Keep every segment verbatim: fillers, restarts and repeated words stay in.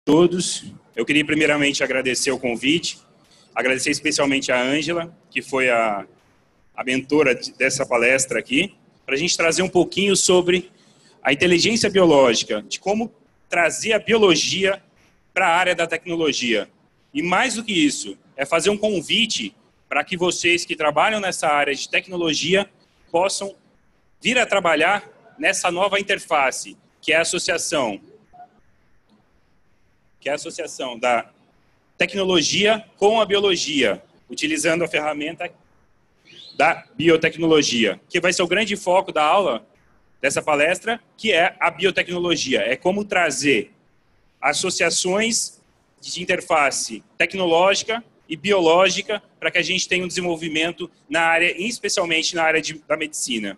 Todos. Eu queria primeiramente agradecer o convite, agradecer especialmente a Ângela, que foi a, a mentora dessa palestra aqui, para a gente trazer um pouquinho sobre a inteligência biológica, de como trazer a biologia para a área da tecnologia. E mais do que isso, é fazer um convite para que vocês que trabalham nessa área de tecnologia possam vir a trabalhar nessa nova interface, que é a associação que é a associação da tecnologia com a biologia, utilizando a ferramenta da biotecnologia, que vai ser o grande foco da aula dessa palestra, que é a biotecnologia. É como trazer associações de interface tecnológica e biológica para que a gente tenha um desenvolvimento na área, especialmente na área de, da medicina.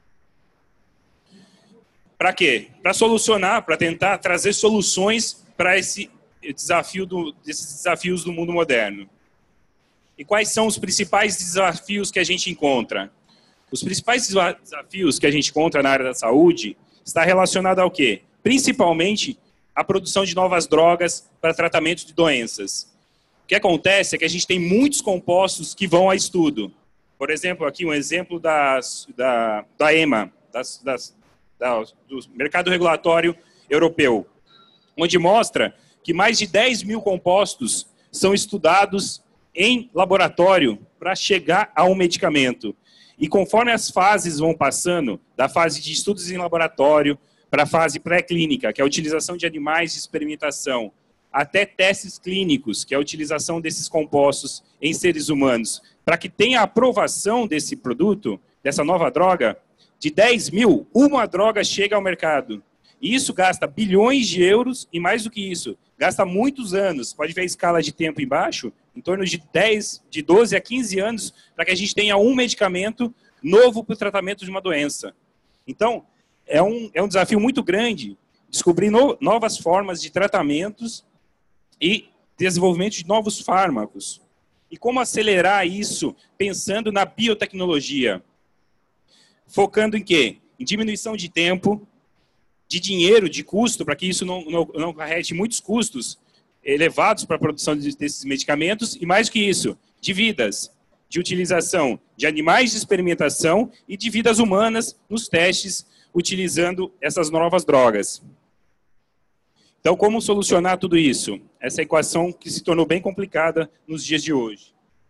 Para quê? Para solucionar, para tentar trazer soluções para esse desafio do, desses desafios do mundo moderno. E quais são os principais desafios que a gente encontra? Os principais desafios que a gente encontra na área da saúde está relacionado ao quê? Principalmente a produção de novas drogas para tratamento de doenças. O que acontece é que a gente tem muitos compostos que vão a estudo. Por exemplo, aqui um exemplo das, da, da EMA, das, das, da, do Mercado Regulatório Europeu, onde mostra que mais de dez mil compostos são estudados em laboratório para chegar a um medicamento. E conforme as fases vão passando, da fase de estudos em laboratório para a fase pré-clínica, que é a utilização de animais de experimentação, até testes clínicos, que é a utilização desses compostos em seres humanos, para que tenha a aprovação desse produto, dessa nova droga, de dez mil, uma droga chega ao mercado. E isso gasta bilhões de euros e, mais do que isso, gasta muitos anos. Pode ver a escala de tempo embaixo, em torno de dez, de doze a quinze anos, para que a gente tenha um medicamento novo para o tratamento de uma doença. Então, é um, é um desafio muito grande descobrir no, novas formas de tratamentos e desenvolvimento de novos fármacos. E como acelerar isso pensando na biotecnologia? Focando em quê? Em diminuição de tempo, de dinheiro, de custo, para que isso não, não, não acarrete muitos custos elevados para a produção desses medicamentos, e mais do que isso, de vidas, de utilização de animais de experimentação e de vidas humanas nos testes, utilizando essas novas drogas. Então, como solucionar tudo isso? Essa equação que se tornou bem complicada nos dias de hoje.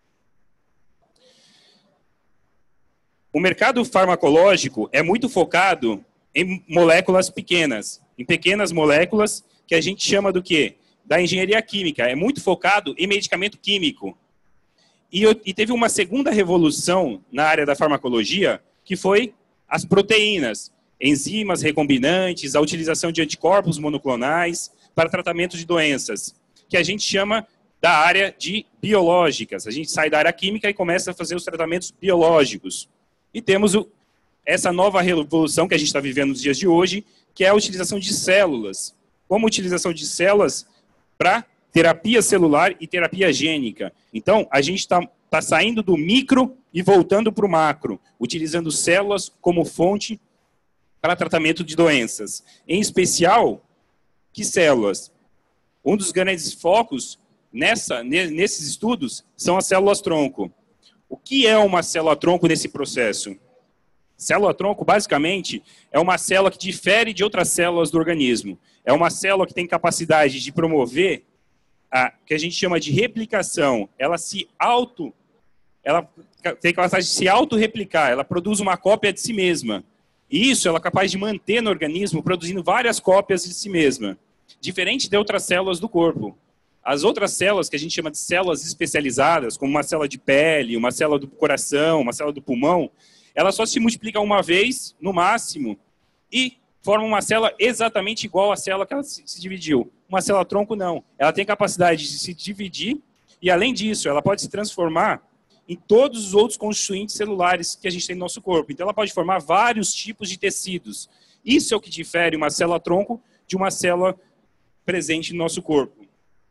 O mercado farmacológico é muito focado em moléculas pequenas, em pequenas moléculas que a gente chama do quê? Da engenharia química. É muito focado em medicamento químico. E, e teve uma segunda revolução na área da farmacologia, que foi as proteínas, enzimas recombinantes, a utilização de anticorpos monoclonais para tratamento de doenças, que a gente chama da área de biológicas. A gente sai da área química e começa a fazer os tratamentos biológicos. E temos o essa nova revolução que a gente está vivendo nos dias de hoje, que é a utilização de células. Como utilização de células para terapia celular e terapia gênica. Então, a gente está tá saindo do micro e voltando para o macro, utilizando células como fonte para tratamento de doenças. Em especial, que células? Um dos grandes focos nessa, nesses estudos são as células-tronco. O que é uma célula-tronco nesse processo? Célula-tronco, basicamente, é uma célula que difere de outras células do organismo. É uma célula que tem capacidade de promover a que a gente chama de replicação. Ela se auto, ela tem capacidade de se autorreplicar, ela produz uma cópia de si mesma. E isso ela é capaz de manter no organismo, produzindo várias cópias de si mesma. Diferente de outras células do corpo. As outras células, que a gente chama de células especializadas, como uma célula de pele, uma célula do coração, uma célula do pulmão, ela só se multiplica uma vez, no máximo, e forma uma célula exatamente igual à célula que ela se, se dividiu. Uma célula-tronco, não. Ela tem capacidade de se dividir, e além disso, ela pode se transformar em todos os outros constituintes celulares que a gente tem no nosso corpo. Então, ela pode formar vários tipos de tecidos. Isso é o que difere uma célula-tronco de uma célula presente no nosso corpo.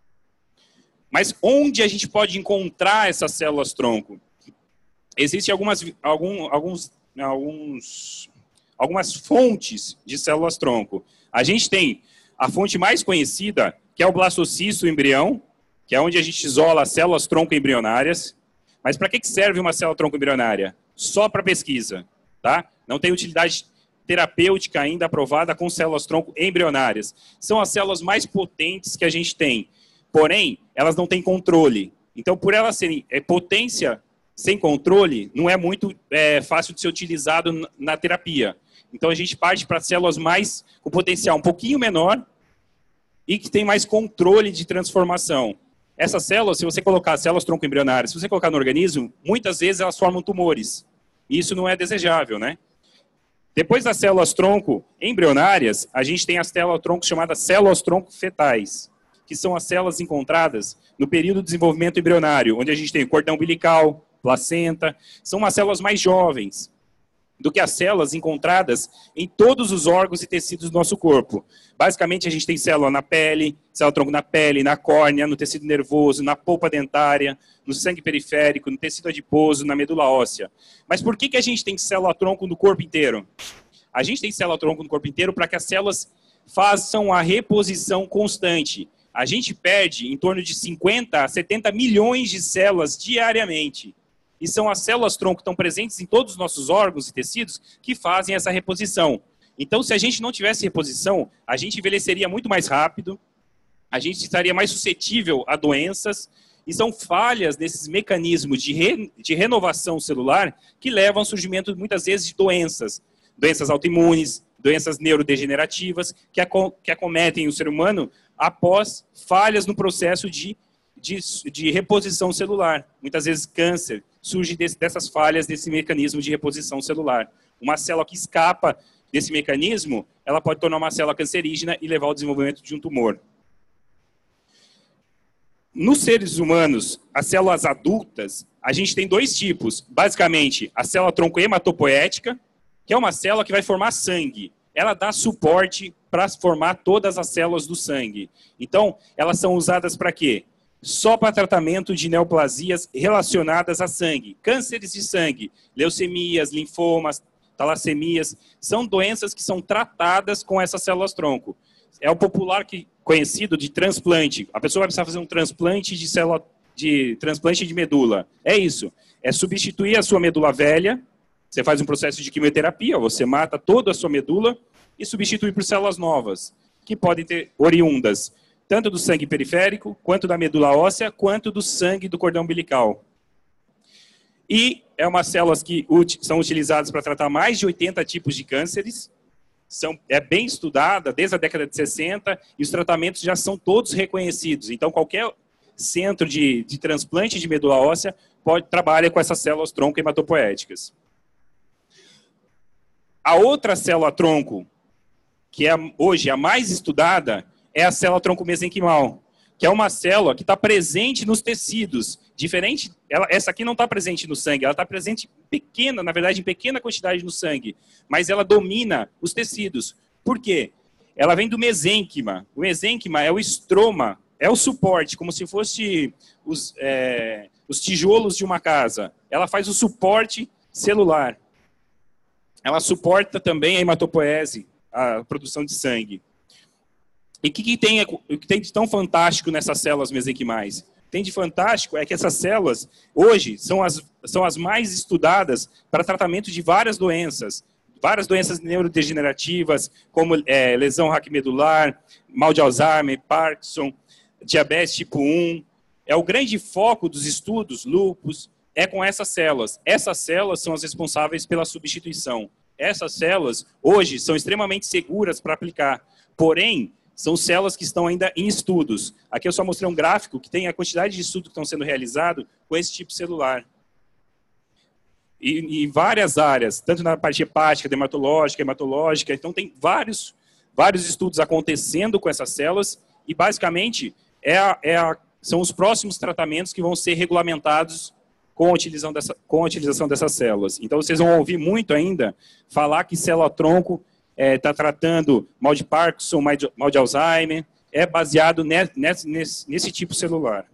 Mas onde a gente pode encontrar essas células-tronco? Existem algumas, algum, alguns, alguns, algumas fontes de células-tronco. A gente tem a fonte mais conhecida, que é o blastocisto, o embrião, que é onde a gente isola as células tronco embrionárias. Mas para que serve uma célula tronco embrionária? Só para pesquisa, tá? Não tem utilidade terapêutica ainda aprovada com células tronco embrionárias. São as células mais potentes que a gente tem. Porém, elas não têm controle. Então, por elas serem é, potência sem controle, não é muito é, fácil de ser utilizado na terapia. Então, a gente parte para células mais com potencial um pouquinho menor e que tem mais controle de transformação. Essas células, se você colocar células tronco embrionárias, se você colocar no organismo, muitas vezes elas formam tumores. E isso não é desejável, né? Depois das células tronco embrionárias, a gente tem as células tronco chamadas células tronco fetais, que são as células encontradas no período de desenvolvimento embrionário, onde a gente tem o cordão umbilical, placenta, são umas células mais jovens do que as células encontradas em todos os órgãos e tecidos do nosso corpo. Basicamente, a gente tem célula na pele, célula tronco na pele, na córnea, no tecido nervoso, na polpa dentária, no sangue periférico, no tecido adiposo, na medula óssea. Mas por que que a gente tem célula tronco no corpo inteiro? A gente tem célula tronco no corpo inteiro para que as células façam a reposição constante. A gente perde em torno de cinquenta a setenta milhões de células diariamente. E são as células tronco que estão presentes em todos os nossos órgãos e tecidos que fazem essa reposição. Então, se a gente não tivesse reposição, a gente envelheceria muito mais rápido, a gente estaria mais suscetível a doenças, e são falhas nesses mecanismos de, re, de renovação celular que levam ao surgimento, muitas vezes, de doenças. Doenças autoimunes, doenças neurodegenerativas, que, aco, que acometem o ser humano após falhas no processo de, de, de reposição celular. Muitas vezes, câncer surge desse, dessas falhas desse mecanismo de reposição celular. Uma célula que escapa desse mecanismo, ela pode tornar uma célula cancerígena e levar ao desenvolvimento de um tumor. Nos seres humanos, as células adultas, a gente tem dois tipos. Basicamente, a célula tronco hematopoética, que é uma célula que vai formar sangue. Ela dá suporte para formar todas as células do sangue. Então, elas são usadas para quê? Só para tratamento de neoplasias relacionadas a sangue. Cânceres de sangue, leucemias, linfomas, talassemias, são doenças que são tratadas com essas células tronco. É o popular que, conhecido de transplante. A pessoa vai precisar fazer um transplante de célula, de transplante de medula. É isso. É substituir a sua medula velha. Você faz um processo de quimioterapia, você mata toda a sua medula e substitui por células novas, que podem ter oriundas tanto do sangue periférico, quanto da medula óssea, quanto do sangue do cordão umbilical. E é umas células que são utilizadas para tratar mais de oitenta tipos de cânceres. São, é bem estudada desde a década de sessenta e os tratamentos já são todos reconhecidos. Então, qualquer centro de, de transplante de medula óssea pode, trabalha com essas células tronco hematopoéticas. A outra célula tronco, que é hoje a mais estudada, é a célula tronco mesenquimal, que é uma célula que está presente nos tecidos. Diferente, ela, essa aqui não está presente no sangue, ela está presente pequena, na verdade, em pequena quantidade no sangue, mas ela domina os tecidos. Por quê? Ela vem do mesênquima. O mesênquima é o estroma, é o suporte, como se fosse os, é, os tijolos de uma casa. Ela faz o suporte celular. Ela suporta também a hematopoese, a produção de sangue. E o que, que, tem, o que tem de tão fantástico nessas células mesenquimais? O que tem de fantástico é que essas células, hoje, são as, são as mais estudadas para tratamento de várias doenças. Várias doenças neurodegenerativas, como é, lesão raquimedular, mal de Alzheimer, Parkinson, diabetes tipo um. É o grande foco dos estudos, lúpus, é com essas células. Essas células são as responsáveis pela substituição. Essas células, hoje, são extremamente seguras para aplicar. Porém, são células que estão ainda em estudos. Aqui eu só mostrei um gráfico que tem a quantidade de estudos que estão sendo realizados com esse tipo celular. E em várias áreas, tanto na parte hepática, dermatológica, hematológica. Então, tem vários, vários estudos acontecendo com essas células e, basicamente, é a, é a, são os próximos tratamentos que vão ser regulamentados com a utilização, dessa, com a utilização dessas células. Então, vocês vão ouvir muito ainda falar que célula-tronco está é, tratando mal de Parkinson, mal de, mal de Alzheimer, é baseado nesse, nesse, nesse tipo celular.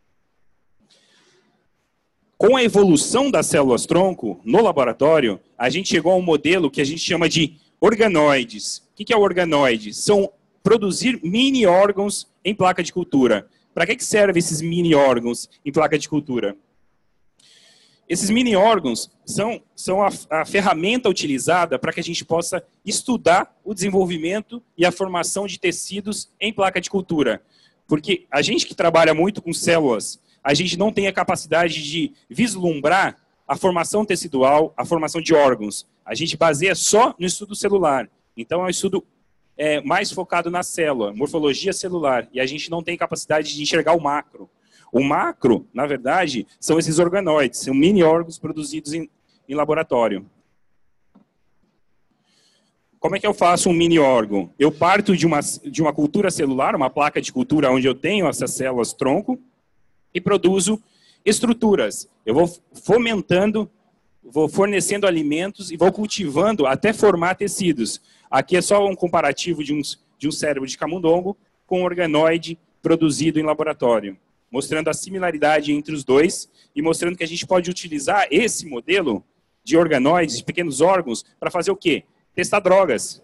Com a evolução das células-tronco no laboratório, a gente chegou a um modelo que a gente chama de organoides. O que é o organoide? São produzir mini órgãos em placa de cultura. Para que que servem esses mini órgãos em placa de cultura? Esses mini órgãos são, são a, a ferramenta utilizada para que a gente possa estudar o desenvolvimento e a formação de tecidos em placa de cultura. Porque a gente que trabalha muito com células, a gente não tem a capacidade de vislumbrar a formação tecidual, a formação de órgãos. A gente baseia só no estudo celular. Então é um estudo é, mais focado na célula, morfologia celular. E a gente não tem capacidade de enxergar o macro. O macro, na verdade, são esses organoides, são mini órgãos produzidos em, em laboratório. Como é que eu faço um mini órgão? Eu parto de uma, de uma cultura celular, uma placa de cultura onde eu tenho essas células tronco e produzo estruturas. Eu vou fomentando, vou fornecendo alimentos e vou cultivando até formar tecidos. Aqui é só um comparativo de um, de um cérebro de camundongo com um organoide produzido em laboratório, mostrando a similaridade entre os dois e mostrando que a gente pode utilizar esse modelo de organoides, de pequenos órgãos, para fazer o quê? Testar drogas,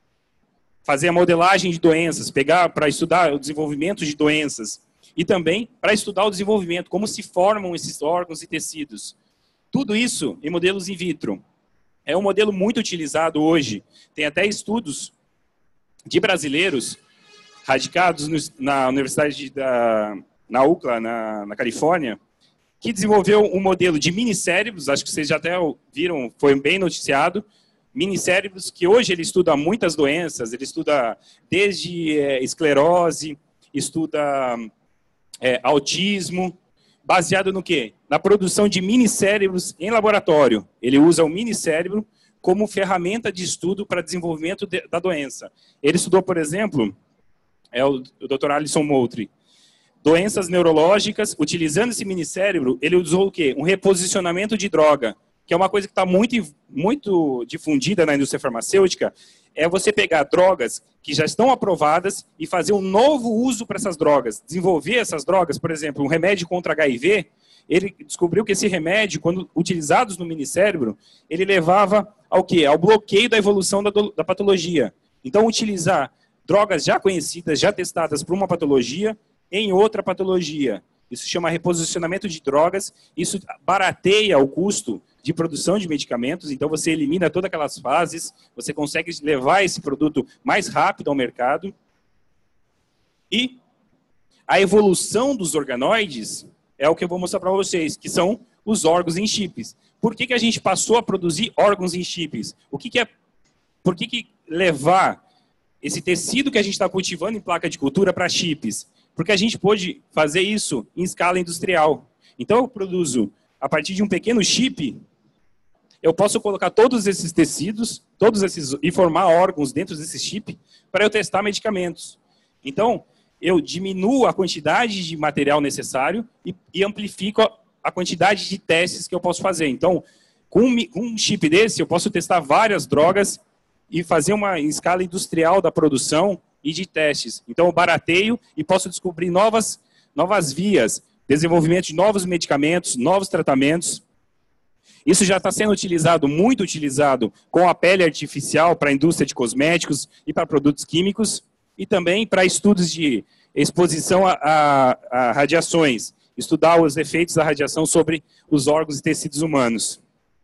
fazer a modelagem de doenças, pegar para estudar o desenvolvimento de doenças e também para estudar o desenvolvimento, como se formam esses órgãos e tecidos. Tudo isso em modelos in vitro. É um modelo muito utilizado hoje. Tem até estudos de brasileiros radicados no, na Universidade da... na U C L A, na, na Califórnia, que desenvolveu um modelo de minicérebros, acho que vocês já até viram, foi bem noticiado, minicérebros que hoje ele estuda muitas doenças, ele estuda desde é, esclerose, estuda é, autismo, baseado no quê? Na produção de minicérebros em laboratório. Ele usa o minicérebro como ferramenta de estudo para desenvolvimento de, da doença. Ele estudou, por exemplo, é o, o doutor Alison Moultrie, doenças neurológicas, utilizando esse minicérebro, ele usou o quê? Um reposicionamento de droga, que é uma coisa que está muito, muito difundida na indústria farmacêutica, é você pegar drogas que já estão aprovadas e fazer um novo uso para essas drogas. Desenvolver essas drogas, por exemplo, um remédio contra H I V, ele descobriu que esse remédio, quando utilizados no minicérebro, ele levava ao quê? Ao bloqueio da evolução da, do, da patologia. Então, utilizar drogas já conhecidas, já testadas para uma patologia, em outra patologia. Isso se chama reposicionamento de drogas, isso barateia o custo de produção de medicamentos, então você elimina todas aquelas fases, você consegue levar esse produto mais rápido ao mercado. E a evolução dos organoides é o que eu vou mostrar para vocês, que são os órgãos em chips. Por que que a gente passou a produzir órgãos em chips? O que que é, por que que levar esse tecido que a gente está cultivando em placa de cultura para chips? Porque a gente pôde fazer isso em escala industrial. Então eu produzo, a partir de um pequeno chip, eu posso colocar todos esses tecidos, todos esses, e formar órgãos dentro desse chip para eu testar medicamentos. Então, eu diminuo a quantidade de material necessário e, e amplifico a, a quantidade de testes que eu posso fazer. Então, com um, com um chip desse, eu posso testar várias drogas e fazer uma em escala industrial da produção e de testes. Então, eu barateio e posso descobrir novas, novas vias, desenvolvimento de novos medicamentos, novos tratamentos. Isso já está sendo utilizado, muito utilizado, com a pele artificial para a indústria de cosméticos e para produtos químicos, e também para estudos de exposição a, a, a radiações, estudar os efeitos da radiação sobre os órgãos e tecidos humanos.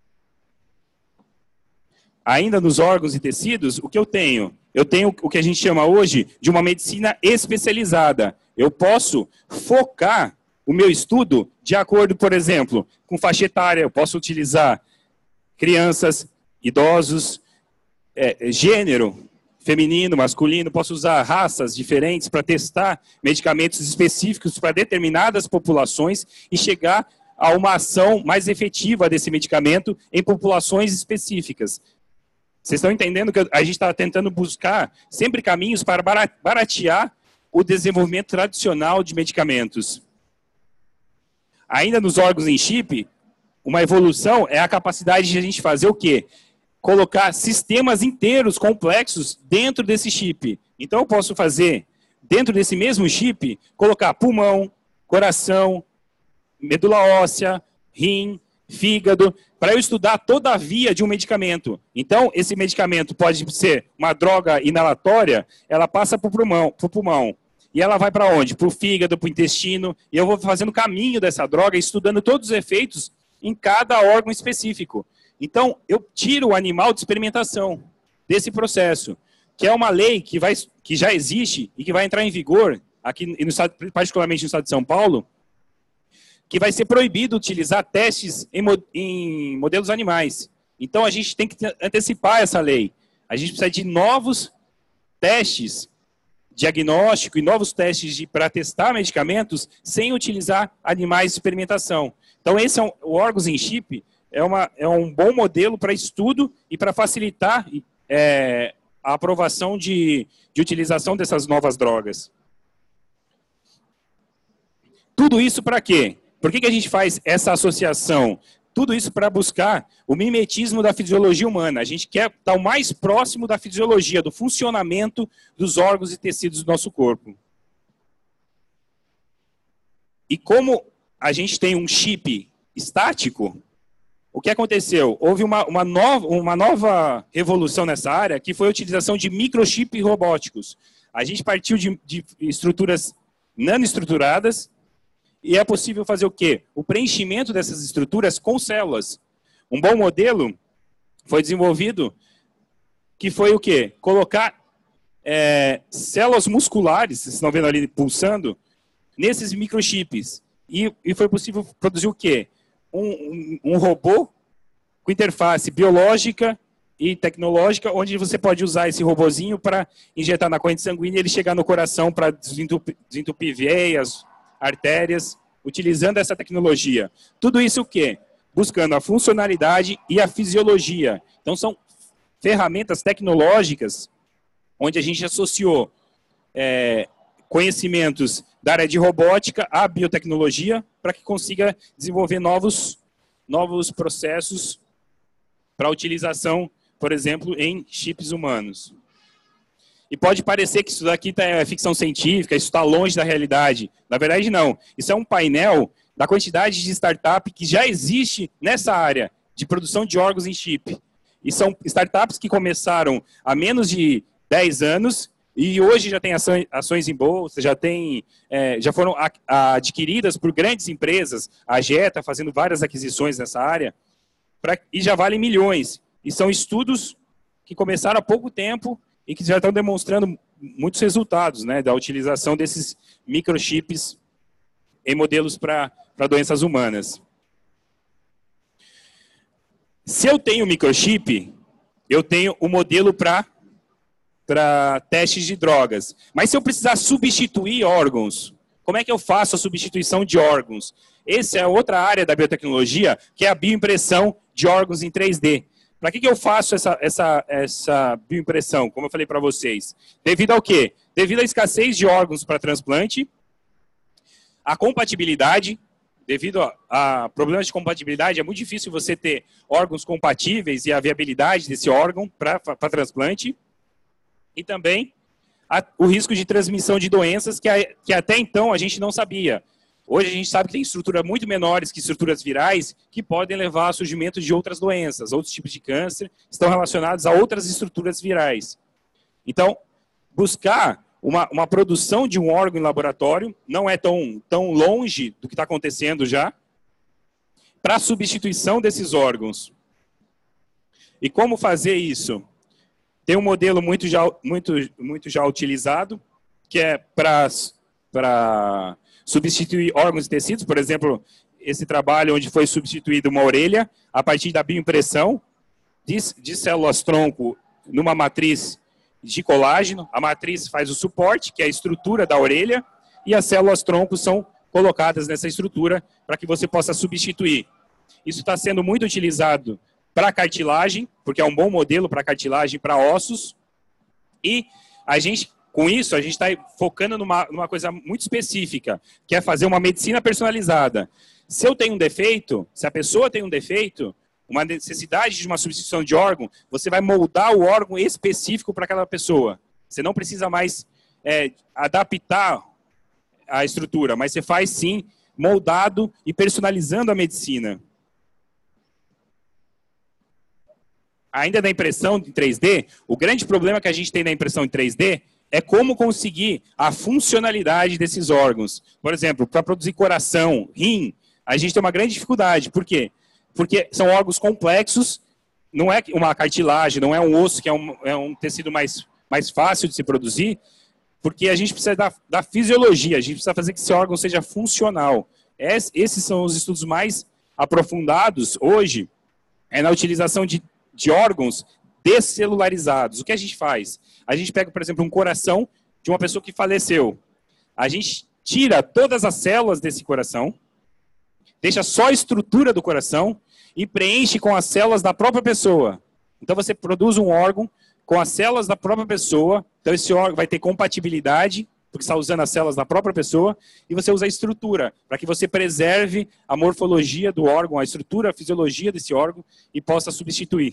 Ainda nos órgãos e tecidos, o que eu tenho? Eu tenho o que a gente chama hoje de uma medicina especializada. Eu posso focar o meu estudo de acordo, por exemplo, com faixa etária. Eu posso utilizar crianças, idosos, é, gênero, feminino, masculino. Posso usar raças diferentes para testar medicamentos específicos para determinadas populações e chegar a uma ação mais efetiva desse medicamento em populações específicas. Vocês estão entendendo que a gente está tentando buscar sempre caminhos para baratear o desenvolvimento tradicional de medicamentos. Ainda nos órgãos em chip, uma evolução é a capacidade de a gente fazer o quê? Colocar sistemas inteiros complexos dentro desse chip. Então eu posso fazer, dentro desse mesmo chip, colocar pulmão, coração, medula óssea, rim, fígado, para eu estudar toda a via de um medicamento. Então, esse medicamento pode ser uma droga inalatória, ela passa para o pulmão, pro pulmão. E ela vai para onde? Para o fígado, para o intestino. E eu vou fazendo o caminho dessa droga, estudando todos os efeitos em cada órgão específico. Então, eu tiro o animal de experimentação desse processo, que é uma lei que, vai, que já existe e que vai entrar em vigor, aqui no estado, particularmente no estado de São Paulo, que vai ser proibido utilizar testes em, em modelos animais. Então, a gente tem que antecipar essa lei. A gente precisa de novos testes diagnóstico e novos testes para testar medicamentos sem utilizar animais de experimentação. Então, esse é um, o órgãos em chip é, uma, é um bom modelo para estudo e para facilitar é, a aprovação de, de utilização dessas novas drogas. Tudo isso para quê? Por que, que a gente faz essa associação? Tudo isso para buscar o mimetismo da fisiologia humana. A gente quer estar o mais próximo da fisiologia, do funcionamento dos órgãos e tecidos do nosso corpo. E como a gente tem um chip estático, o que aconteceu? Houve uma, uma, nova, uma nova revolução nessa área, que foi a utilização de microchips robóticos. A gente partiu de, de estruturas nanoestruturadas, e é possível fazer o quê? O preenchimento dessas estruturas com células. Um bom modelo foi desenvolvido que foi o quê? Colocar é, células musculares, vocês estão vendo ali pulsando, nesses microchips. E, e foi possível produzir o quê? Um, um, um robô com interface biológica e tecnológica, onde você pode usar esse robozinho para injetar na corrente sanguínea e ele chegar no coração para desentupir, desentupir veias, artérias, utilizando essa tecnologia. Tudo isso o quê? Buscando a funcionalidade e a fisiologia. Então, são ferramentas tecnológicas onde a gente associou é, conhecimentos da área de robótica à biotecnologia para que consiga desenvolver novos, novos processos para utilização, por exemplo, em chips humanos. E pode parecer que isso daqui é ficção científica, isso está longe da realidade. Na verdade, não. Isso é um painel da quantidade de startup que já existe nessa área de produção de órgãos em chip. E são startups que começaram há menos de dez anos e hoje já tem ações em bolsa, já, tem, é, já foram adquiridas por grandes empresas, a Jeta fazendo várias aquisições nessa área, pra, e já valem milhões. E são estudos que começaram há pouco tempo e que já estão demonstrando muitos resultados, né, da utilização desses microchips em modelos para doenças humanas. Se eu tenho microchip, eu tenho o um modelo para para testes de drogas. Mas se eu precisar substituir órgãos, como é que eu faço a substituição de órgãos? Essa é outra área da biotecnologia, que é a bioimpressão de órgãos em três D. Para que, que eu faço essa, essa, essa bioimpressão, como eu falei para vocês? Devido ao quê? Devido à escassez de órgãos para transplante, a compatibilidade, devido a, a problemas de compatibilidade, é muito difícil você ter órgãos compatíveis e a viabilidade desse órgão para transplante, e também a, o risco de transmissão de doenças que, a, que até então a gente não sabia. Hoje a gente sabe que tem estruturas muito menores que estruturas virais que podem levar ao surgimento de outras doenças, outros tipos de câncer, estão relacionados a outras estruturas virais. Então, buscar uma, uma produção de um órgão em laboratório não é tão, tão longe do que está acontecendo já, para a substituição desses órgãos. E como fazer isso? Tem um modelo muito já, muito, muito já utilizado, que é para... para substituir órgãos e tecidos, por exemplo, esse trabalho onde foi substituída uma orelha a partir da bioimpressão de, de células-tronco numa matriz de colágeno. A matriz faz o suporte, que é a estrutura da orelha, e as células-tronco são colocadas nessa estrutura para que você possa substituir. Isso está sendo muito utilizado para cartilagem, porque é um bom modelo para cartilagem, para ossos, e a gente... Com isso, a gente está focando numa, numa coisa muito específica, que é fazer uma medicina personalizada. Se eu tenho um defeito, se a pessoa tem um defeito, uma necessidade de uma substituição de órgão, você vai moldar o órgão específico para aquela pessoa. Você não precisa mais é, adaptar a estrutura, mas você faz sim moldado e personalizando a medicina. ainda na impressão em três D, o grande problema que a gente tem na impressão em três D é como conseguir a funcionalidade desses órgãos. Por exemplo, para produzir coração, rim, a gente tem uma grande dificuldade. Por quê? Porque são órgãos complexos, não é uma cartilagem, não é um osso que é um, é um tecido mais, mais fácil de se produzir, porque a gente precisa da, da fisiologia, a gente precisa fazer que esse órgão seja funcional. Es, esses são os estudos mais aprofundados hoje, é na utilização de, de órgãos descelularizados. O que a gente faz? A gente pega, por exemplo, um coração de uma pessoa que faleceu. A gente tira todas as células desse coração, deixa só a estrutura do coração e preenche com as células da própria pessoa. Então você produz um órgão com as células da própria pessoa, então esse órgão vai ter compatibilidade, porque está usando as células da própria pessoa, e você usa a estrutura, para que você preserve a morfologia do órgão, a estrutura, a fisiologia desse órgão, e possa substituir.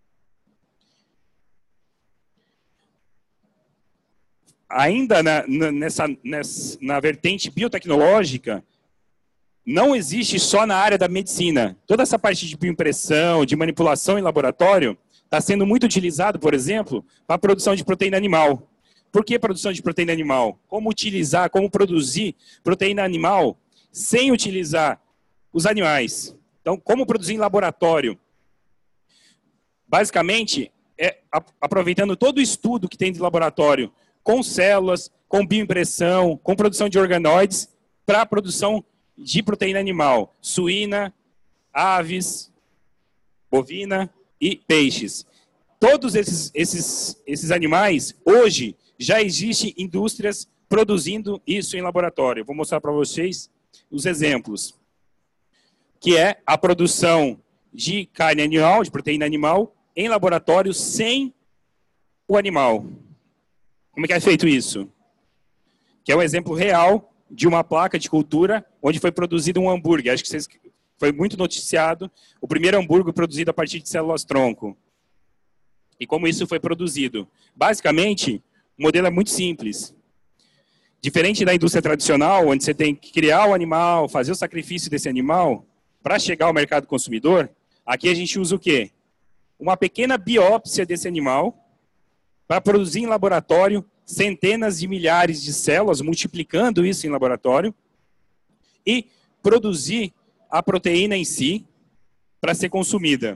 Ainda na, na, nessa, nessa, na vertente biotecnológica, não existe só na área da medicina. Toda essa parte de bioimpressão, de manipulação em laboratório, está sendo muito utilizado, por exemplo, para a produção de proteína animal. Por que produção de proteína animal? Como utilizar, como produzir proteína animal sem utilizar os animais? Então, como produzir em laboratório? Basicamente, é aproveitando todo o estudo que tem de laboratório, com células, com bioimpressão, com produção de organoides, para a produção de proteína animal, suína, aves, bovina e peixes. Todos esses, esses, esses animais, hoje, já existem indústrias produzindo isso em laboratório. Vou mostrar para vocês os exemplos. Que é a produção de carne animal, de proteína animal, em laboratório sem o animal. Como é que é feito isso? Que é um exemplo real de uma placa de cultura onde foi produzido um hambúrguer. Acho que vocês, foi muito noticiado. O primeiro hambúrguer produzido a partir de células-tronco. E como isso foi produzido? Basicamente, o modelo é muito simples. Diferente da indústria tradicional, onde você tem que criar o animal, fazer o sacrifício desse animal, para chegar ao mercado consumidor, aqui a gente usa o quê? Uma pequena biópsia desse animal, para produzir em laboratório centenas de milhares de células, multiplicando isso em laboratório, e produzir a proteína em si para ser consumida.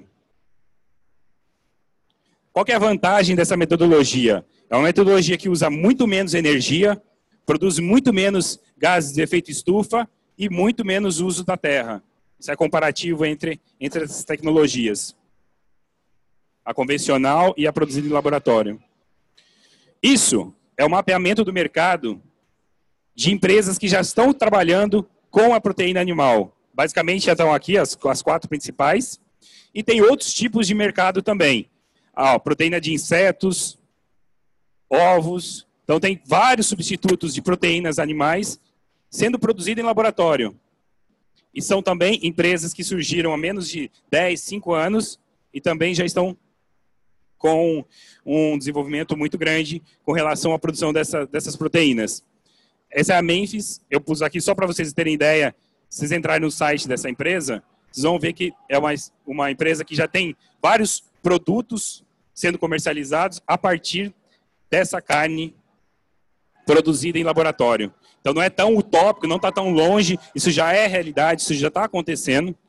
Qual que é a vantagem dessa metodologia? É uma metodologia que usa muito menos energia, produz muito menos gases de efeito estufa e muito menos uso da terra. Isso é comparativo entre, entre essas tecnologias. A convencional e a produzida em laboratório. Isso é o mapeamento do mercado de empresas que já estão trabalhando com a proteína animal. Basicamente, já estão aqui as, as quatro principais. E tem outros tipos de mercado também. Ah, proteína de insetos, ovos. Então, tem vários substitutos de proteínas animais sendo produzidos em laboratório. E são também empresas que surgiram há menos de dez, cinco anos e também já estão com um desenvolvimento muito grande com relação à produção dessa, dessas proteínas. Essa é a Memphis, eu pus aqui só para vocês terem ideia, se vocês entrarem no site dessa empresa, vocês vão ver que é uma, uma empresa que já tem vários produtos sendo comercializados a partir dessa carne produzida em laboratório. Então não é tão utópico, não está tão longe, isso já é realidade, isso já está acontecendo.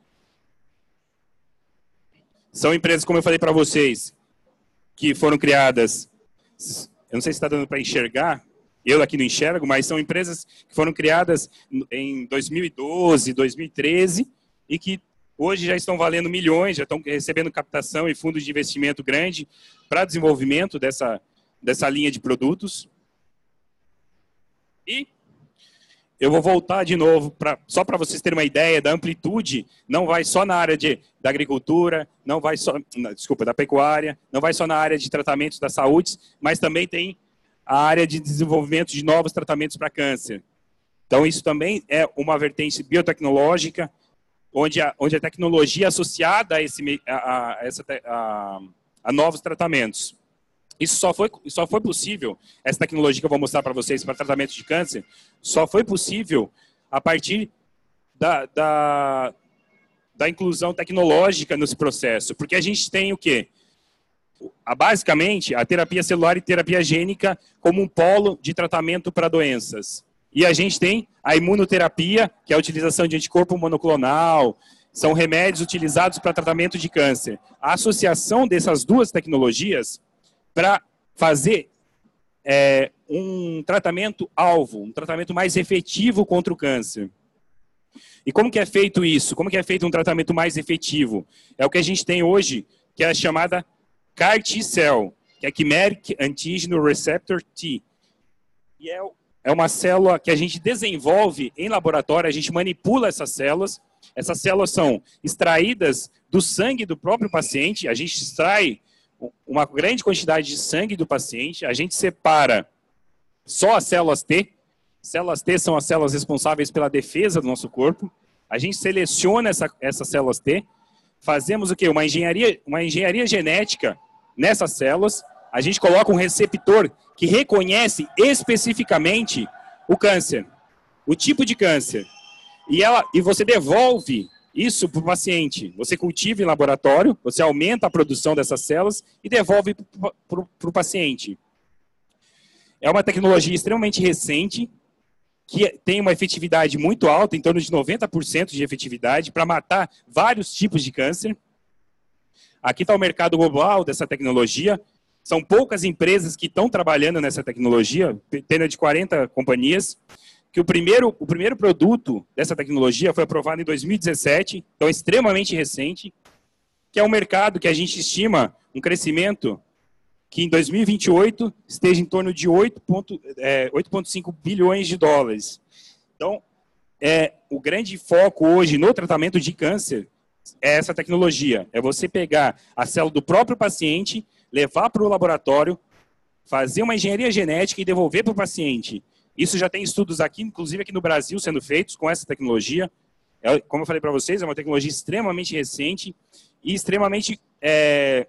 São empresas, como eu falei para vocês, que foram criadas, eu não sei se está dando para enxergar, eu aqui não enxergo, mas são empresas que foram criadas em dois mil e doze, dois mil e treze, e que hoje já estão valendo milhões, já estão recebendo captação e fundos de investimento grande para desenvolvimento dessa, dessa linha de produtos. E eu vou voltar de novo, pra, só para vocês terem uma ideia da amplitude, não vai só na área de, da agricultura, não vai só, não, desculpa, da pecuária, não vai só na área de tratamentos da saúde, mas também tem a área de desenvolvimento de novos tratamentos para câncer. Então, isso também é uma vertente biotecnológica, onde a, onde a tecnologia é associada a, esse, a, a, essa, a, a novos tratamentos. Isso só foi, só foi possível, essa tecnologia que eu vou mostrar para vocês para tratamento de câncer, só foi possível a partir da, da, da inclusão tecnológica nesse processo. Porque a gente tem o quê? a, basicamente, a terapia celular e terapia gênica como um polo de tratamento para doenças. E a gente tem a imunoterapia, que é a utilização de anticorpo monoclonal, são remédios utilizados para tratamento de câncer. A associação dessas duas tecnologias para fazer é, um tratamento alvo, um tratamento mais efetivo contra o câncer. E como que é feito isso? Como que é feito um tratamento mais efetivo? É o que a gente tem hoje, que é a chamada C A R T-cell, que é Chimeric Antigen Receptor T. E é, é uma célula que a gente desenvolve em laboratório, a gente manipula essas células. Essas células são extraídas do sangue do próprio paciente, a gente extrai uma grande quantidade de sangue do paciente, a gente separa só as células T. Células T são as células responsáveis pela defesa do nosso corpo. A gente seleciona essa, essas células T, fazemos o quê? Uma engenharia, uma engenharia genética nessas células, a gente coloca um receptor que reconhece especificamente o câncer, o tipo de câncer. E, ela, e você devolve isso para o paciente. Você cultiva em laboratório, você aumenta a produção dessas células e devolve para o paciente. É uma tecnologia extremamente recente, que tem uma efetividade muito alta, em torno de noventa por cento de efetividade, para matar vários tipos de câncer. Aqui está o mercado global dessa tecnologia. São poucas empresas que estão trabalhando nessa tecnologia, tendo de quarenta companhias. Que o primeiro, o primeiro produto dessa tecnologia foi aprovado em dois mil e dezessete, então é extremamente recente, que é um mercado que a gente estima um crescimento que em dois mil e vinte e oito esteja em torno de oito vírgula cinco bilhões de dólares. Então, é, o grande foco hoje no tratamento de câncer é essa tecnologia. É você pegar a célula do próprio paciente, levar para o laboratório, fazer uma engenharia genética e devolver para o paciente. Isso já tem estudos aqui, inclusive aqui no Brasil, sendo feitos com essa tecnologia. É, como eu falei para vocês, é uma tecnologia extremamente recente e extremamente... É,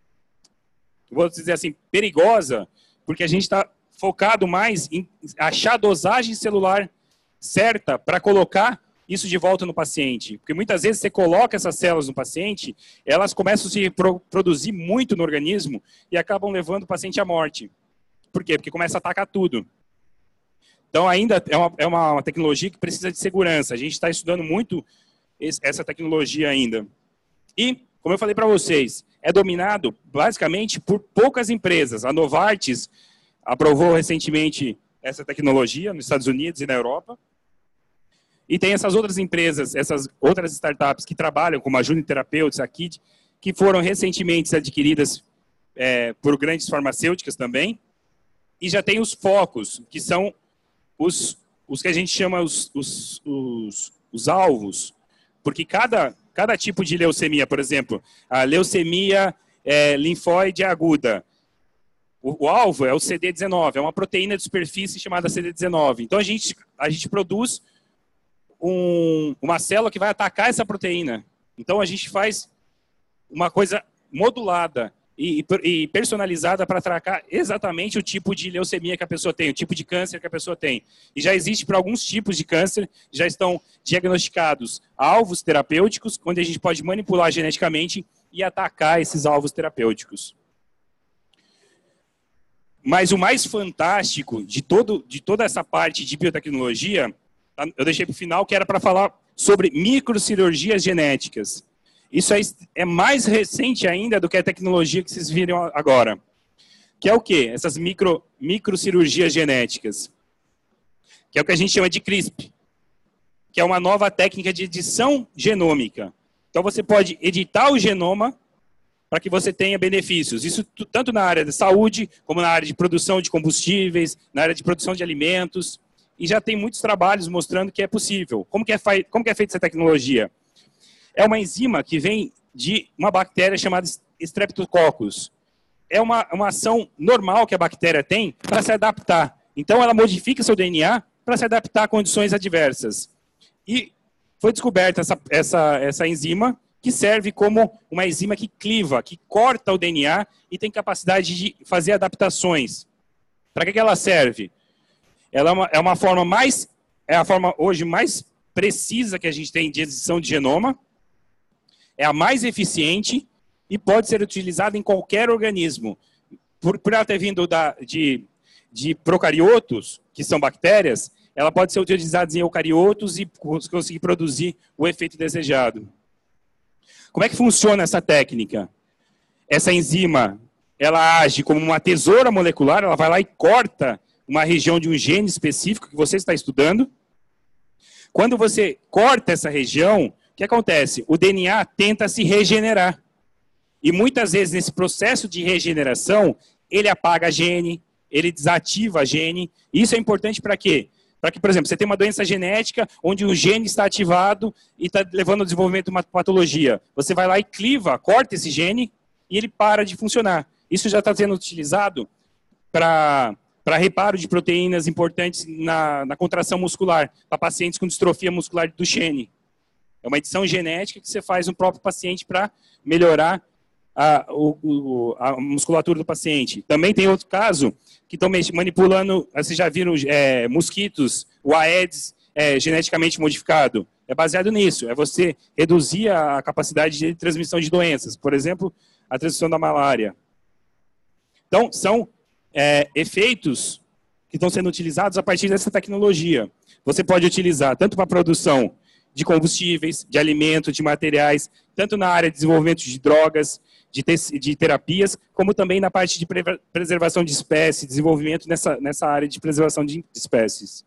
vou dizer assim, perigosa, porque a gente está focado mais em achar a dosagem celular certa para colocar isso de volta no paciente. Porque muitas vezes você coloca essas células no paciente, elas começam a se produzir muito no organismo e acabam levando o paciente à morte. Por quê? Porque começa a atacar tudo. Então ainda é uma, é uma tecnologia que precisa de segurança. A gente está estudando muito esse, essa tecnologia ainda. E, como eu falei para vocês, é dominado basicamente por poucas empresas. A Novartis aprovou recentemente essa tecnologia nos Estados Unidos e na Europa. E tem essas outras empresas, essas outras startups que trabalham, como a Juni Therapeutics, a Kid, que foram recentemente adquiridas é, por grandes farmacêuticas também. E já tem os focos, que são os, os que a gente chama os, os, os, os alvos. Porque cada... Cada tipo de leucemia, por exemplo, a leucemia é, linfóide aguda, o, o alvo é o C D dezenove, é uma proteína de superfície chamada C D dezenove. Então a gente, a gente produz um, uma célula que vai atacar essa proteína. Então a gente faz uma coisa modulada e, e personalizada para atacar exatamente o tipo de leucemia que a pessoa tem, o tipo de câncer que a pessoa tem. E já existe para alguns tipos de câncer, já estão diagnosticados alvos terapêuticos, onde a gente pode manipular geneticamente e atacar esses alvos terapêuticos. Mas o mais fantástico de, todo, de toda essa parte de biotecnologia, eu deixei para o final, que era para falar sobre microcirurgias genéticas. Isso é, é mais recente ainda do que a tecnologia que vocês viram agora. Que é o quê? Essas micro, microcirurgias genéticas. Que é o que a gente chama de CRISP. Que é uma nova técnica de edição genômica. Então você pode editar o genoma para que você tenha benefícios. Isso tanto na área da saúde, como na área de produção de combustíveis, na área de produção de alimentos. E já tem muitos trabalhos mostrando que é possível. Como que é, como que é feita essa tecnologia? É uma enzima que vem de uma bactéria chamada Streptococcus. É uma, uma ação normal que a bactéria tem para se adaptar. Então, ela modifica seu D N A para se adaptar a condições adversas. E foi descoberta essa, essa, essa enzima que serve como uma enzima que cliva, que corta o D N A e tem capacidade de fazer adaptações. Para que, que ela serve? Ela é uma, é uma forma mais, é a forma hoje mais precisa que a gente tem de edição de genoma. É a mais eficiente e pode ser utilizada em qualquer organismo. Por, por ela ter vindo da, de, de procariotos, que são bactérias, ela pode ser utilizada em eucariotos e conseguir produzir o efeito desejado. Como é que funciona essa técnica? Essa enzima, ela age como uma tesoura molecular, ela vai lá e corta uma região de um gene específico que você está estudando. Quando você corta essa região, o que acontece? O D N A tenta se regenerar. E muitas vezes, nesse processo de regeneração, ele apaga gene, ele desativa gene. Isso é importante para quê? Para que, por exemplo, você tem uma doença genética onde o gene está ativado e está levando ao desenvolvimento de uma patologia. Você vai lá e cliva, corta esse gene e ele para de funcionar. Isso já está sendo utilizado para para reparo de proteínas importantes na, na contração muscular, para pacientes com distrofia muscular do Duchenne. É uma edição genética que você faz no próprio paciente para melhorar a, o, a musculatura do paciente. Também tem outro caso que estão manipulando, vocês já viram é, mosquitos, o Aedes é, geneticamente modificado. É baseado nisso, é você reduzir a capacidade de transmissão de doenças, por exemplo, a transmissão da malária. Então, são é, efeitos que estão sendo utilizados a partir dessa tecnologia. Você pode utilizar tanto para a produção de combustíveis, de alimentos, de materiais, tanto na área de desenvolvimento de drogas, de, te de terapias, como também na parte de pre preservação de espécies, desenvolvimento nessa, nessa área de preservação de espécies.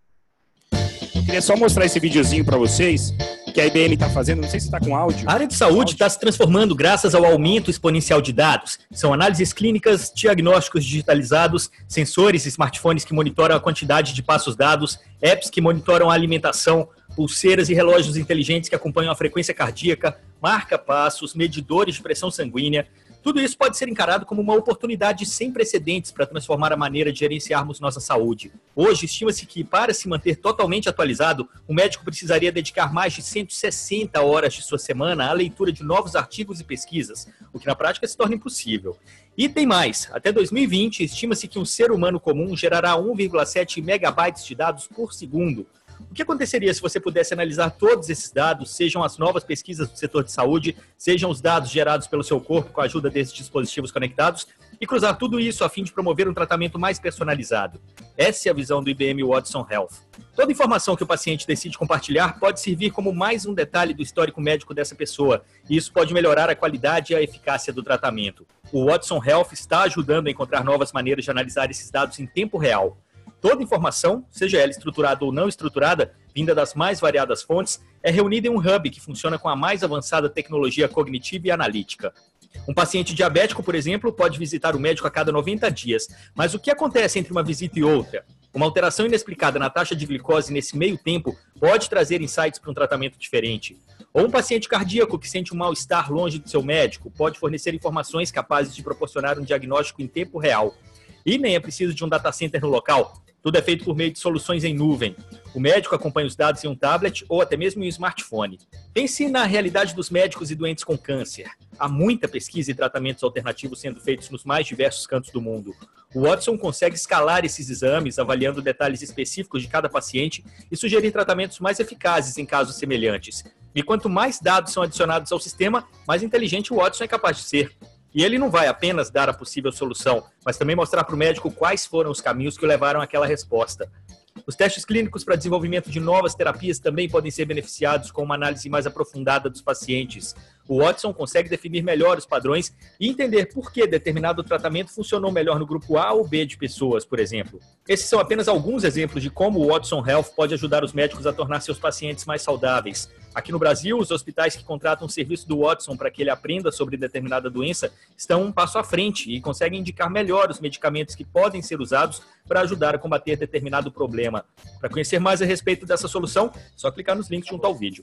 Queria só mostrar esse videozinho para vocês, que a I B M está fazendo, não sei se está com áudio. A área de saúde está se transformando graças ao aumento exponencial de dados. São análises clínicas, diagnósticos digitalizados, sensores e smartphones que monitoram a quantidade de passos dados, apps que monitoram a alimentação, pulseiras e relógios inteligentes que acompanham a frequência cardíaca, marca-passos, medidores de pressão sanguínea. Tudo isso pode ser encarado como uma oportunidade sem precedentes para transformar a maneira de gerenciarmos nossa saúde. Hoje, estima-se que, para se manter totalmente atualizado, o médico precisaria dedicar mais de cento e sessenta horas de sua semana à leitura de novos artigos e pesquisas, o que na prática se torna impossível. E tem mais. Até dois mil e vinte, estima-se que um ser humano comum gerará um vírgula sete megabytes de dados por segundo. O que aconteceria se você pudesse analisar todos esses dados, sejam as novas pesquisas do setor de saúde, sejam os dados gerados pelo seu corpo com a ajuda desses dispositivos conectados, e cruzar tudo isso a fim de promover um tratamento mais personalizado? Essa é a visão do I B M Watson Health. Toda informação que o paciente decide compartilhar pode servir como mais um detalhe do histórico médico dessa pessoa, e isso pode melhorar a qualidade e a eficácia do tratamento. O Watson Health está ajudando a encontrar novas maneiras de analisar esses dados em tempo real. Toda informação, seja ela estruturada ou não estruturada, vinda das mais variadas fontes, é reunida em um hub que funciona com a mais avançada tecnologia cognitiva e analítica. Um paciente diabético, por exemplo, pode visitar o médico a cada noventa dias, mas o que acontece entre uma visita e outra? Uma alteração inexplicada na taxa de glicose nesse meio tempo pode trazer insights para um tratamento diferente. Ou um paciente cardíaco que sente um mal-estar longe do seu médico pode fornecer informações capazes de proporcionar um diagnóstico em tempo real. E nem é preciso de um data center no local. Tudo é feito por meio de soluções em nuvem. O médico acompanha os dados em um tablet ou até mesmo em um smartphone. Pense na realidade dos médicos e doentes com câncer. Há muita pesquisa e tratamentos alternativos sendo feitos nos mais diversos cantos do mundo. O Watson consegue escalar esses exames, avaliando detalhes específicos de cada paciente e sugerir tratamentos mais eficazes em casos semelhantes. E quanto mais dados são adicionados ao sistema, mais inteligente o Watson é capaz de ser. E ele não vai apenas dar a possível solução, mas também mostrar para o médico quais foram os caminhos que o levaram àquela resposta. Os testes clínicos para desenvolvimento de novas terapias também podem ser beneficiados com uma análise mais aprofundada dos pacientes. O Watson consegue definir melhor os padrões e entender por que determinado tratamento funcionou melhor no grupo A ou B de pessoas, por exemplo. Esses são apenas alguns exemplos de como o Watson Health pode ajudar os médicos a tornar seus pacientes mais saudáveis. Aqui no Brasil, os hospitais que contratam o serviço do Watson para que ele aprenda sobre determinada doença estão um passo à frente e conseguem indicar melhor os medicamentos que podem ser usados para ajudar a combater determinado problema. Para conhecer mais a respeito dessa solução, é só clicar nos links junto ao vídeo.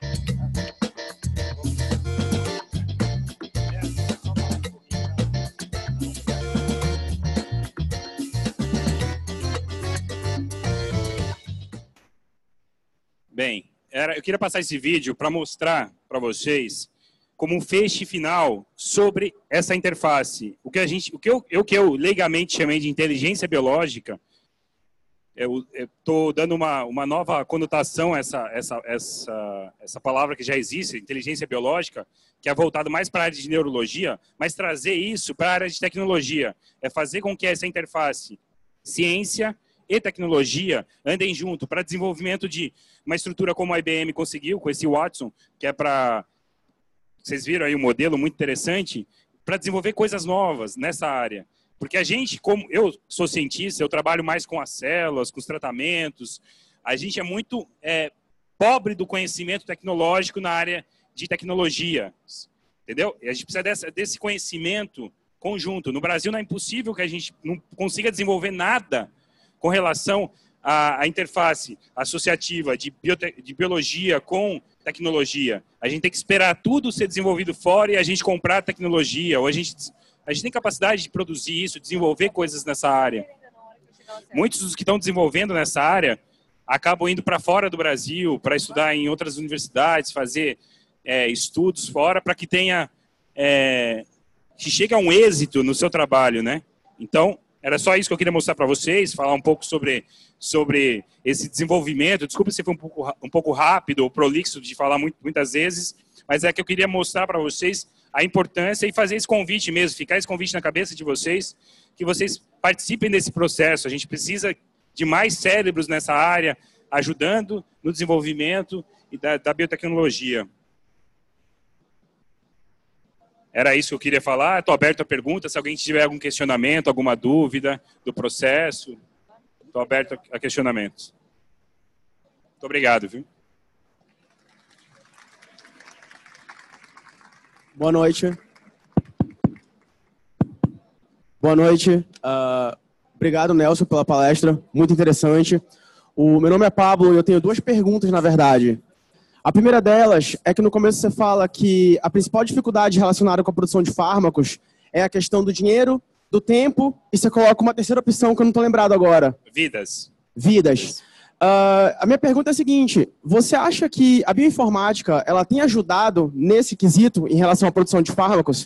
Bem, era, eu queria passar esse vídeo para mostrar para vocês como um feixe final sobre essa interface. O que, a gente, o que, eu, o que eu leigamente chamei de inteligência biológica Eu estou dando uma, uma nova conotação a essa, essa, essa, essa palavra que já existe, inteligência biológica, que é voltado mais para a área de neurologia, mas trazer isso para a área de tecnologia. É fazer com que essa interface ciência e tecnologia andem junto para desenvolvimento de uma estrutura como a I B M conseguiu com esse Watson, que é para... Vocês viram aí um modelo muito interessante, para desenvolver coisas novas nessa área. Porque a gente, como eu sou cientista, eu trabalho mais com as células, com os tratamentos, a gente é muito é, pobre do conhecimento tecnológico na área de tecnologia, entendeu? E a gente precisa dessa, desse conhecimento conjunto. No Brasil não é impossível que a gente não consiga desenvolver nada com relação à, à interface associativa de, biote, de biologia com tecnologia. A gente tem que esperar tudo ser desenvolvido fora e a gente comprar tecnologia, ou a gente... A gente tem capacidade de produzir isso, desenvolver coisas nessa área. Muitos dos que estão desenvolvendo nessa área acabam indo para fora do Brasil, para estudar em outras universidades, fazer é, estudos fora, para que tenha, é, que chegue a um êxito no seu trabalho, né? Então, era só isso que eu queria mostrar para vocês, falar um pouco sobre, sobre esse desenvolvimento. Desculpa se foi um pouco, um pouco rápido ou prolixo de falar muito, muitas vezes, mas é que eu queria mostrar para vocês a importância e fazer esse convite mesmo, ficar esse convite na cabeça de vocês, que vocês participem desse processo. A gente precisa de mais cérebros nessa área, ajudando no desenvolvimento e da, da biotecnologia. Era isso que eu queria falar. Estou aberto a perguntas. Se alguém tiver algum questionamento, alguma dúvida do processo, estou aberto a questionamentos. Muito obrigado, viu? Boa noite. Boa noite. Uh, obrigado, Nelson, pela palestra. Muito interessante. O meu nome é Pablo e eu tenho duas perguntas, na verdade. A primeira delas é que no começo você fala que a principal dificuldade relacionada com a produção de fármacos é a questão do dinheiro, do tempo, e você coloca uma terceira opção que eu não estou lembrado agora. Vidas. Vidas. Uh, a minha pergunta é a seguinte, você acha que a bioinformática ela tem ajudado nesse quesito em relação à produção de fármacos?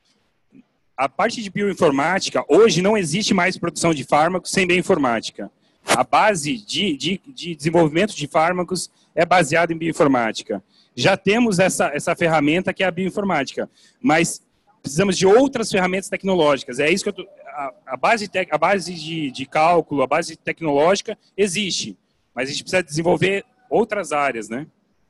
A parte de bioinformática, hoje não existe mais produção de fármacos sem bioinformática. A base de, de, de desenvolvimento de fármacos é baseada em bioinformática. Já temos essa, essa ferramenta que é a bioinformática, mas precisamos de outras ferramentas tecnológicas. É isso que eu tô, a, a base, te, a base de, de cálculo, a base tecnológica existe. Mas a gente precisa desenvolver outras áreas, né?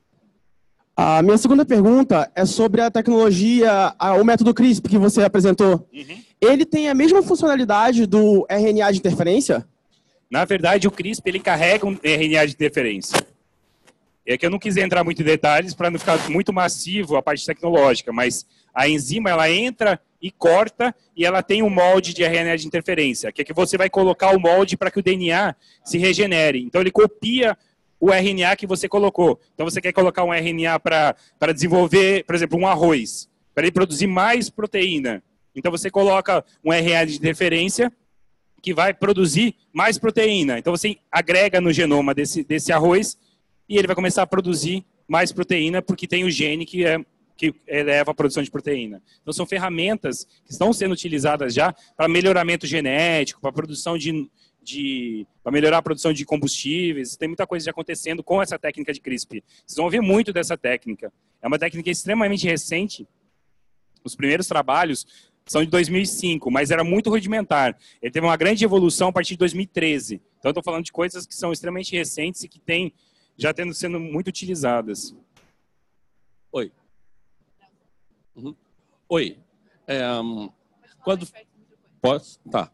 A minha segunda pergunta é sobre a tecnologia, a, o método CRISPR que você apresentou. Uhum. Ele tem a mesma funcionalidade do R N A de interferência? Na verdade, o CRISPR ele carrega um R N A de interferência. É que eu não quis entrar muito em detalhes para não ficar muito massivo a parte tecnológica, mas a enzima ela entra e corta e ela tem um molde de R N A de interferência, que é que você vai colocar o molde para que o D N A se regenere. Então ele copia o R N A que você colocou. Então você quer colocar um R N A para para desenvolver, por exemplo, um arroz, para ele produzir mais proteína. Então você coloca um R N A de interferência que vai produzir mais proteína. Então você agrega no genoma desse, desse arroz e ele vai começar a produzir mais proteína porque tem o gene que é que eleva a produção de proteína. Então, são ferramentas que estão sendo utilizadas já para melhoramento genético, para produção de, de para melhorar a produção de combustíveis. Tem muita coisa já acontecendo com essa técnica de CRISPR. Vocês vão ver muito dessa técnica. É uma técnica extremamente recente. Os primeiros trabalhos são de dois mil e cinco, mas era muito rudimentar. Ele teve uma grande evolução a partir de dois mil e treze. Então, estou falando de coisas que são extremamente recentes e que têm já tendo sendo muito utilizadas. Oi. Uhum. Oi. É, um, quando... Posso? Tá.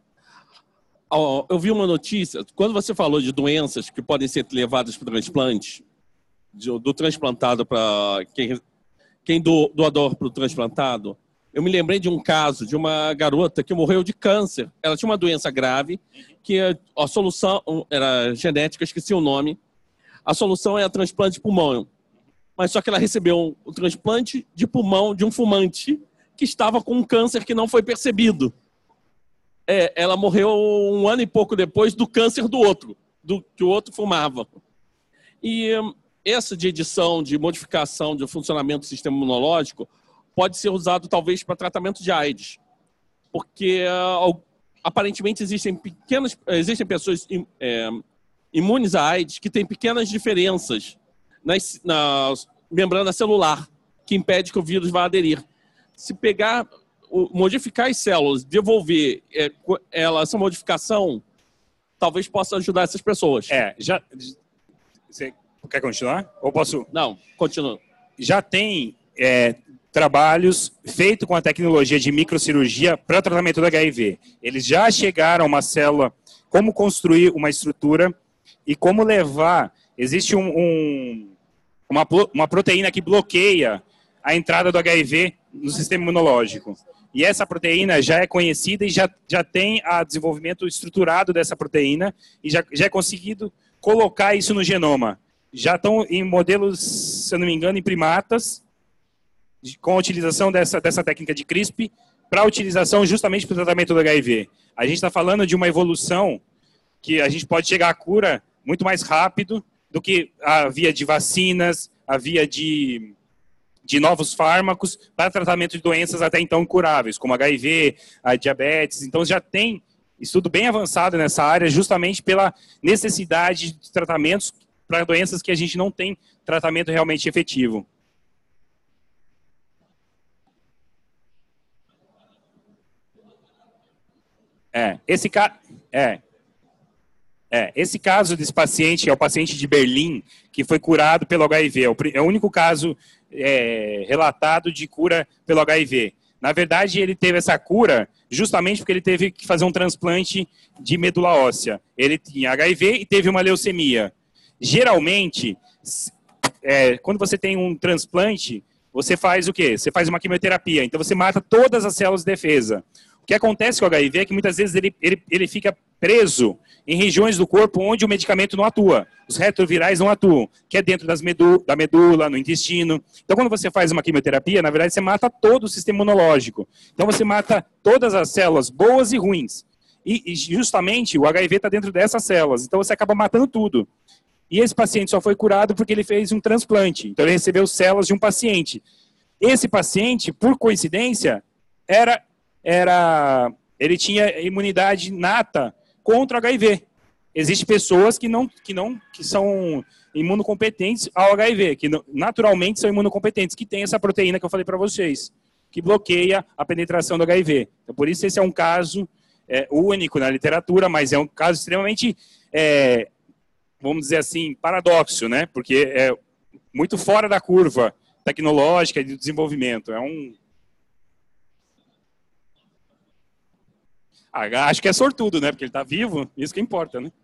Eu vi uma notícia, quando você falou de doenças que podem ser levadas para o transplante, do, do transplantado para quem, quem do, doador para o transplantado, eu me lembrei de um caso de uma garota que morreu de câncer. Ela tinha uma doença grave, que a solução era genética, esqueci o nome. A solução é a transplante de pulmão. Mas só que ela recebeu o transplante de pulmão de um fumante que estava com um câncer que não foi percebido. É, ela morreu um ano e pouco depois do câncer do outro, do que o outro fumava. E hum, essa de edição, de modificação do funcionamento do sistema imunológico pode ser usado talvez para tratamento de AIDS. Porque uh, aparentemente existem pequenas, existem pessoas é, imunes à AIDS que têm pequenas diferenças nas, na membrana celular, que impede que o vírus vá aderir. Se pegar, modificar as células, devolver é, ela, essa modificação, talvez possa ajudar essas pessoas. É, já... Você quer continuar? Ou posso... Não, continua. Já tem é, trabalhos feitos com a tecnologia de microcirurgia para tratamento do H I V. Eles já chegaram a uma célula, como construir uma estrutura e como levar... Existe um, um, uma, uma proteína que bloqueia a entrada do H I V no sistema imunológico. E essa proteína já é conhecida e já, já tem o desenvolvimento estruturado dessa proteína e já, já é conseguido colocar isso no genoma. Já estão em modelos, se eu não me engano, em primatas, com a utilização dessa, dessa técnica de CRISPR para a utilização justamente para o tratamento do H I V. A gente está falando de uma evolução que a gente pode chegar à cura muito mais rápido do que a via de vacinas, a via de... de novos fármacos para tratamento de doenças até então incuráveis, como H I V, a diabetes. Então já tem estudo bem avançado nessa área, justamente pela necessidade de tratamentos para doenças que a gente não tem tratamento realmente efetivo. É, esse, ca... é. É, esse caso desse paciente é o paciente de Berlim, que foi curado pelo H I V. É o, é o único caso é, relatado de cura pelo H I V. Na verdade, ele teve essa cura justamente porque ele teve que fazer um transplante de medula óssea. Ele tinha H I V e teve uma leucemia. Geralmente, é, quando você tem um transplante, você faz o quê? Você faz uma quimioterapia. Então, você mata todas as células de defesa. O que acontece com o H I V é que muitas vezes ele, ele, ele fica preso em regiões do corpo onde o medicamento não atua. Os retrovirais não atuam, que é dentro das medu da medula, no intestino. Então, quando você faz uma quimioterapia, na verdade, você mata todo o sistema imunológico. Então, você mata todas as células boas e ruins. E, e justamente, o H I V está dentro dessas células. Então, você acaba matando tudo. E esse paciente só foi curado porque ele fez um transplante. Então, ele recebeu células de um paciente. Esse paciente, por coincidência, era... era ele tinha imunidade nata contra o H I V. Existem pessoas que não que não que são imunocompetentes ao H I V, que naturalmente são imunocompetentes, que tem essa proteína que eu falei para vocês, que bloqueia a penetração do H I V. Então, por isso esse é um caso é, único na literatura, mas é um caso extremamente, é, vamos dizer assim, paradoxo, né? Porque é muito fora da curva tecnológica e de desenvolvimento. É um Ah, acho que é sortudo, né? Porque ele está vivo, isso que importa, né?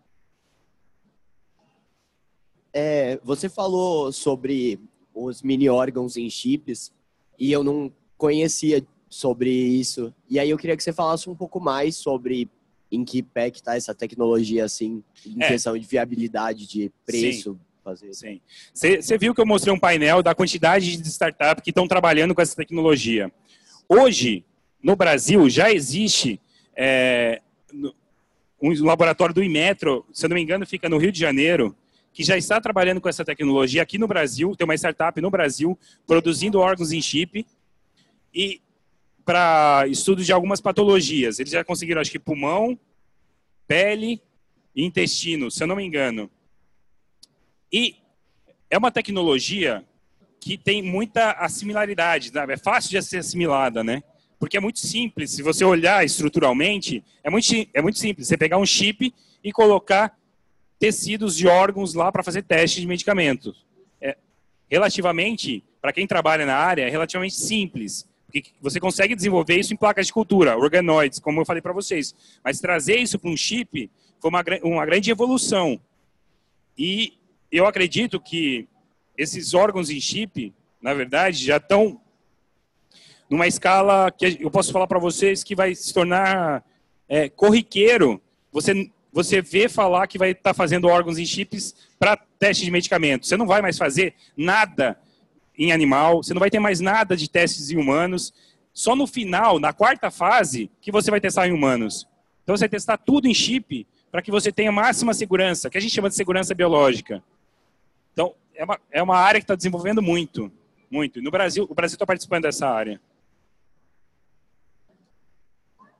É, você falou sobre os mini órgãos em chips e eu não conhecia sobre isso. E aí eu queria que você falasse um pouco mais sobre em que pé que está essa tecnologia, assim, em é. questão de viabilidade, de preço. Sim. Fazer. Sim. Você viu que eu mostrei um painel da quantidade de startups que estão trabalhando com essa tecnologia. Hoje, no Brasil, já existe... É, um laboratório do Inmetro, se eu não me engano, fica no Rio de Janeiro, que já está trabalhando com essa tecnologia aqui no Brasil. Tem uma startup no Brasil produzindo órgãos em chip e para estudo de algumas patologias. Eles já conseguiram, acho que pulmão, pele e intestino, se eu não me engano. E é uma tecnologia que tem muita assimilaridade, né? É fácil de ser assimilada, né? Porque é muito simples, se você olhar estruturalmente, é muito, é muito simples. Você pegar um chip e colocar tecidos de órgãos lá para fazer teste de medicamentos. É, relativamente, para quem trabalha na área, é relativamente simples. Porque você consegue desenvolver isso em placas de cultura, organoides, como eu falei para vocês. Mas trazer isso para um chip foi uma, uma grande evolução. E eu acredito que esses órgãos em chip, na verdade, já estão numa escala que eu posso falar para vocês que vai se tornar é, corriqueiro. Você, você vê falar que vai estar tá fazendo órgãos em chips para teste de medicamentos. Você não vai mais fazer nada em animal, você não vai ter mais nada de testes em humanos. Só no final, na quarta fase, que você vai testar em humanos. Então você vai testar tudo em chip para que você tenha máxima segurança, que a gente chama de segurança biológica. Então, é uma, é uma área que está desenvolvendo muito, muito. E no Brasil, o Brasil está participando dessa área.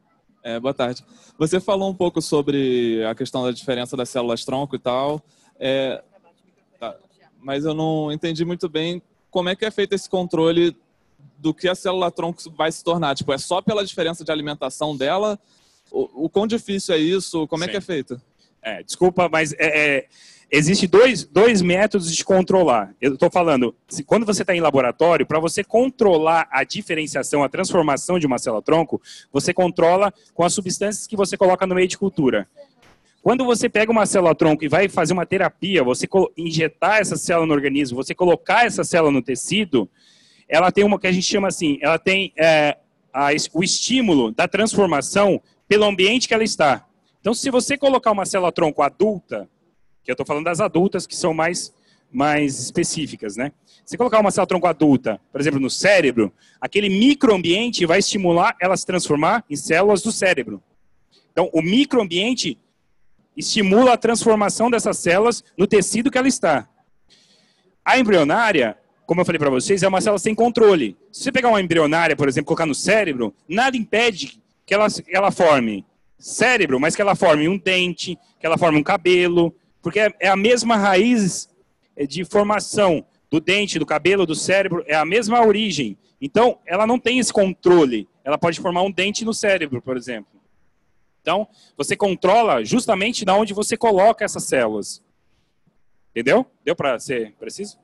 É, boa tarde. Você falou um pouco sobre a questão da diferença das células-tronco e tal, é, tá, mas eu não entendi muito bem como é que é feito esse controle do que a célula-tronco vai se tornar. Tipo, é só pela diferença de alimentação dela? O, o quão difícil é isso? Como Sim. é que é feito? É, desculpa, mas é, é, existe dois, dois métodos de controlar. Eu estou falando, se, quando você está em laboratório, para você controlar a diferenciação, a transformação de uma célula-tronco, você controla com as substâncias que você coloca no meio de cultura. Quando você pega uma célula-tronco e vai fazer uma terapia, você injetar essa célula no organismo, você colocar essa célula no tecido, ela tem uma que a gente chama assim, ela tem é, a, o estímulo da transformação pelo ambiente que ela está. Então, se você colocar uma célula-tronco adulta, que eu estou falando das adultas que são mais, mais específicas, né? Se colocar uma célula-tronco adulta, por exemplo, no cérebro, aquele microambiente vai estimular ela a se transformar em células do cérebro. Então, o microambiente estimula a transformação dessas células no tecido que ela está. A embrionária, como eu falei para vocês, é uma célula sem controle. Se você pegar uma embrionária, por exemplo, e colocar no cérebro, nada impede que ela, ela forme cérebro, mas que ela forme um dente, que ela forme um cabelo, porque é a mesma raiz de formação do dente, do cabelo, do cérebro, é a mesma origem. Então, ela não tem esse controle. Ela pode formar um dente no cérebro, por exemplo. Então, você controla justamente de onde você coloca essas células. Entendeu? Deu para ser preciso?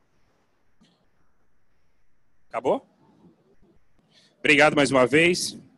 Acabou? Obrigado mais uma vez.